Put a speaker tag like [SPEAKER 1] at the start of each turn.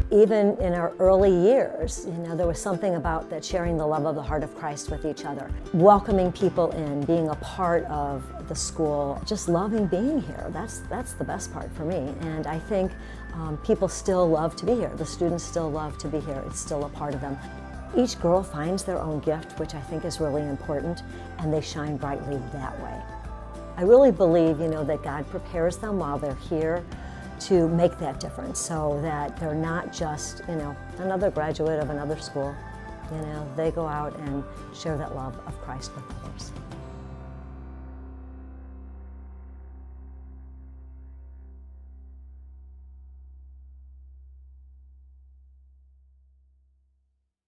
[SPEAKER 1] Even in our early years, you know, there was something about that sharing the love of the heart of Christ with each other. Welcoming people in, being a part of the school, just loving being here. That's the best part for me. And I think people still love to be here. The students still love to be here. It's still a part of them. Each girl finds their own gift, which I think is really important, and they shine brightly that way. I really believe, you know, that God prepares them while they're here to make that difference, so that they're not just, you know, another graduate of another school. You know, they go out and share that love of Christ with others.